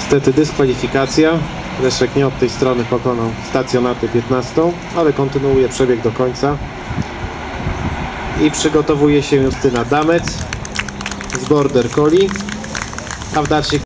Niestety dyskwalifikacja. Leszek nie od tej strony pokonał stacjonatę 15, ale kontynuuje przebieg do końca. I przygotowuje się Justyna Damec z Border Collie, a w dalszej